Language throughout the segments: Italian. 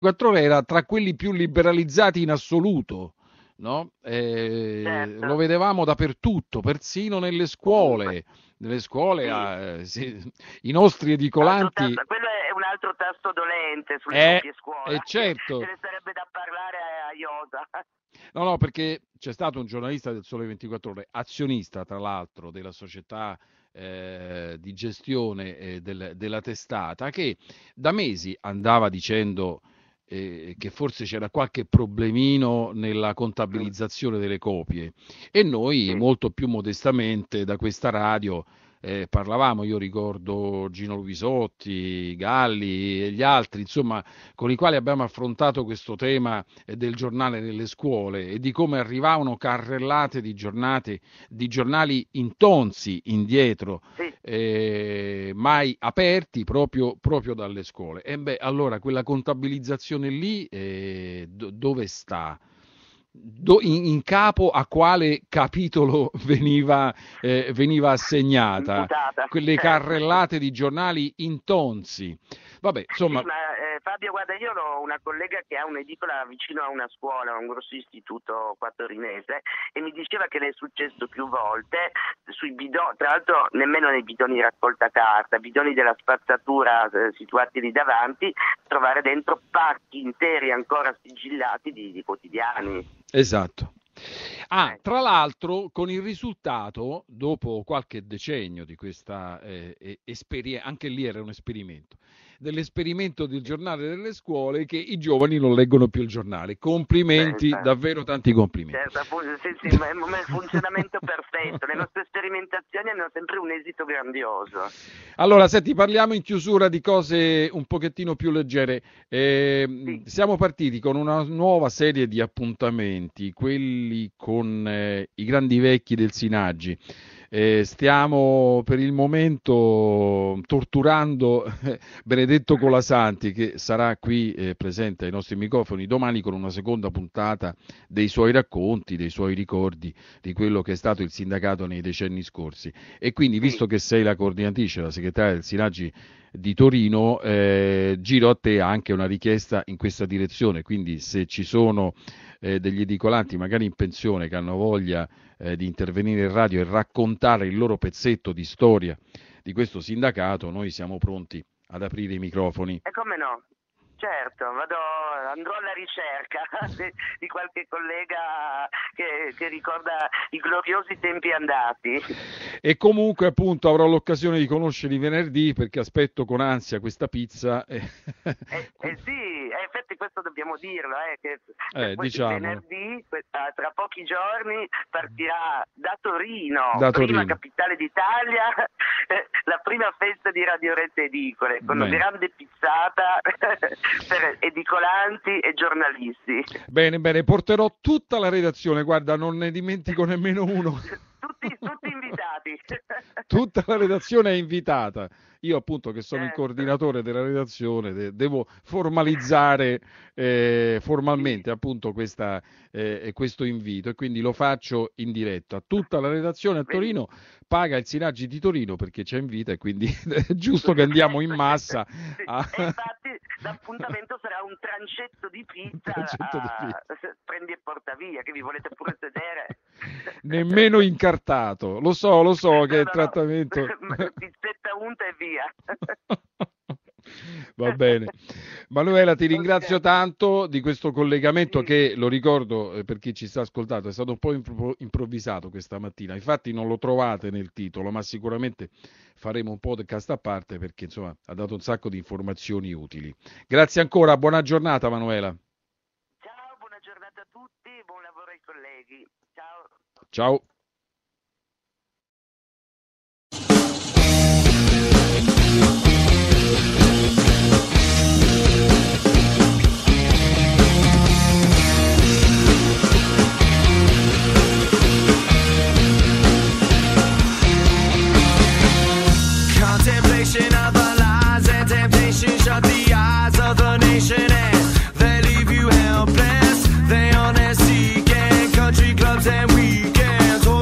24 ore era tra quelli più liberalizzati in assoluto, no? Certo. Lo vedevamo dappertutto, persino nelle Ovunque. scuole. Nelle scuole, Sì. i nostri edicolanti. Quello è un altro tasto dolente sulle È, copie è scuola, che ce certo. ne sarebbe da parlare a iosa. No, no, perché c'è stato un giornalista del Sole 24 Ore, azionista tra l'altro della società di gestione della testata, che da mesi andava dicendo che forse c'era qualche problemino nella contabilizzazione delle copie e noi Sì. molto più modestamente da questa radio parlavamo, io ricordo Gino Luisotti, Galli e gli altri, insomma, con i quali abbiamo affrontato questo tema del giornale nelle scuole e di come arrivavano carrellate di giornali intonsi indietro, Sì. mai aperti proprio dalle scuole. E beh, allora quella contabilizzazione lì dove sta? In capo a quale capitolo veniva assegnata? Imputata, Quelle certo. carrellate di giornali intonsi. Vabbè, Sì, insomma, ma Fabio, guarda, io ho una collega che ha un'edicola vicino a una scuola, un grosso istituto qua torinese, e mi diceva che le è successo più volte sui bidoni, tra l'altro nemmeno nei bidoni raccolta carta, bidoni della spazzatura situati lì davanti, trovare dentro pacchi interi ancora sigillati di quotidiani. esatto. Tra Ecco. l'altro, con il risultato, dopo qualche decennio di questa esperienza, anche lì era un esperimento, dell'esperimento del giornale delle scuole, che i giovani non leggono più il giornale. Complimenti, Pensa. davvero tanti complimenti. Certo, sì, ma è un funzionamento perfetto. Le nostre sperimentazioni hanno sempre un esito grandioso. Allora, senti, parliamo in chiusura di cose un pochettino più leggere. Sì, Siamo partiti con una nuova serie di appuntamenti, quelli con i grandi vecchi del Sinaggi. Stiamo per il momento torturando Benedetto Colasanti, che sarà qui presente ai nostri microfoni domani con una seconda puntata dei suoi racconti, dei suoi ricordi di quello che è stato il sindacato nei decenni scorsi. E quindi, sì. visto che sei la coordinatrice, la segretaria del Sinaggi di Torino, giro a te anche una richiesta in questa direzione. Quindi, se ci sono degli edicolanti, magari in pensione, che hanno voglia di intervenire in radio e raccontare il loro pezzetto di storia di questo sindacato, noi siamo pronti ad aprire i microfoni. E come no? Certo, andrò alla ricerca di qualche collega che ricorda i gloriosi tempi andati. E comunque, appunto, avrò l'occasione di conoscerli venerdì, perché aspetto con ansia questa pizza. Sì, infatti questo dobbiamo dirlo, che poi Diciamolo. venerdì, tra pochi giorni, partirà da Torino, Da prima Torino. capitale d'Italia, la prima festa di Radio Rete Edicole, con una Bene. grande pizzata per edicolanti e giornalisti. Bene, bene, porterò tutta la redazione, guarda, non ne dimentico nemmeno uno. Tutti invitati. Tutta la redazione è invitata. Io, appunto, che sono il Certo. coordinatore della redazione, devo formalizzare formalmente, appunto, questo invito, e quindi lo faccio in diretta. Tutta la redazione a Torino paga il Sinaggi di Torino perché ci invita, e quindi è giusto che andiamo in massa. Sì. A... E infatti l'appuntamento sarà un trancetto di pizza, prendi e porta via, che vi volete pure sedere. Nemmeno incartato, lo so che il trattamento... Pizzetta unta e via. Va bene. Manuela, ti ringrazio tanto di questo collegamento Sì. che, lo ricordo per chi ci sta ascoltando, è stato un po' improvvisato questa mattina. Infatti non lo trovate nel titolo, ma sicuramente faremo un podcast a parte, perché insomma ha dato un sacco di informazioni utili. Grazie ancora, buona giornata Manuela. Ciao, buona giornata a tutti, buon lavoro ai colleghi. Ciao. Ciao. Contemplation of the lies and temptation shut the eyes of the nation, and they leave you helpless. They only seek country clubs and weekends.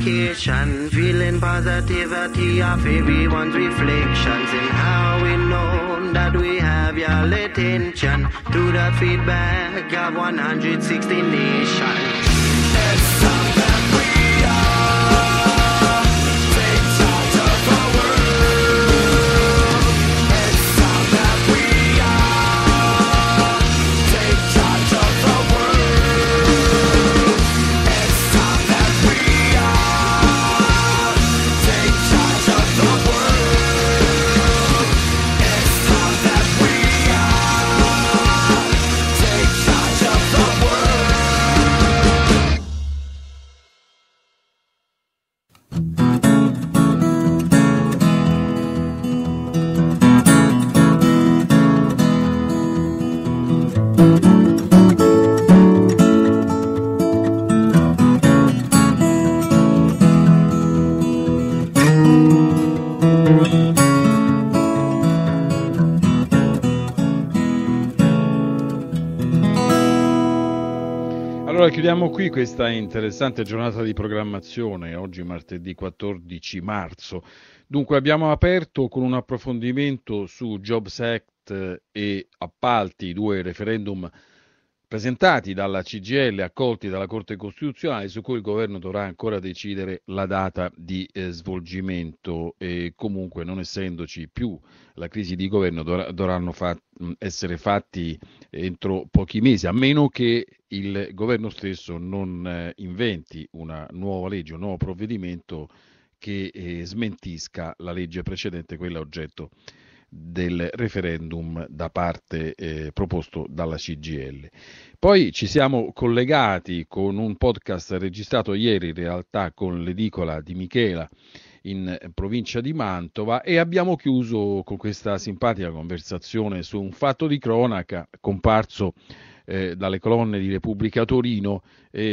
vacation. Feeling positivity of everyone's reflections and how we know that we have your attention through the feedback of 160 nations. It's time that we are take charge of the world. It's time that we are take charge of the world. It's time that we are take charge of the world. It's time that we are take charge of the world. Allora chiudiamo qui questa interessante giornata di programmazione, oggi martedì 14 marzo. Dunque abbiamo aperto con un approfondimento su Jobs Act e appalti, due referendum presentati dalla CGIL, accolti dalla Corte Costituzionale, su cui il governo dovrà ancora decidere la data di svolgimento e comunque, non essendoci più la crisi di governo, dovranno essere fatti entro pochi mesi, a meno che il governo stesso non inventi una nuova legge, un nuovo provvedimento che smentisca la legge precedente, quella oggetto del referendum da parte proposto dalla CGIL. Poi ci siamo collegati con un podcast registrato ieri in realtà con l'edicola di Michela in provincia di Mantova e abbiamo chiuso con questa simpatica conversazione su un fatto di cronaca comparso dalle colonne di Repubblica Torino,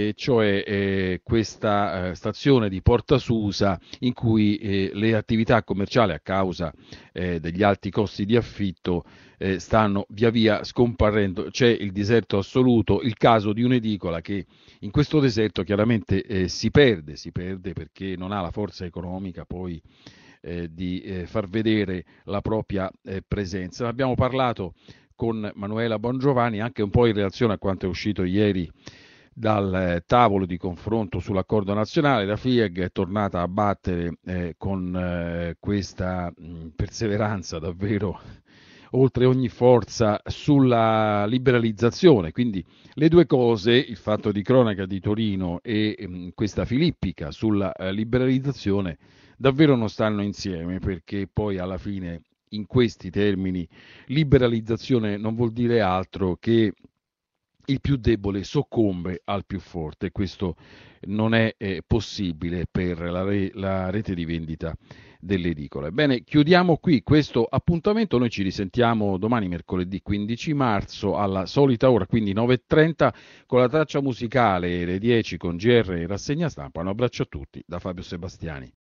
cioè questa stazione di Porta Susa in cui le attività commerciali a causa degli alti costi di affitto stanno via via scomparendo. C'è il deserto assoluto, il caso di un'edicola che in questo deserto chiaramente si perde perché non ha la forza economica poi di far vedere la propria presenza. Abbiamo parlato con Manuela Bongiovanni anche un po' in relazione a quanto è uscito ieri dal tavolo di confronto sull'accordo nazionale. La FIEG è tornata a battere con questa perseveranza davvero oltre ogni forza sulla liberalizzazione, quindi le due cose, il fatto di cronaca di Torino e questa filippica sulla liberalizzazione, davvero non stanno insieme, perché poi alla fine in questi termini liberalizzazione non vuol dire altro che il più debole soccombe al più forte e questo non è possibile per la rete di vendita delle edicole. Bene, chiudiamo qui questo appuntamento, noi ci risentiamo domani mercoledì 15 marzo alla solita ora, quindi 9.30 con la traccia musicale, le 10 con GR e rassegna stampa. Un abbraccio a tutti da Fabio Sebastiani.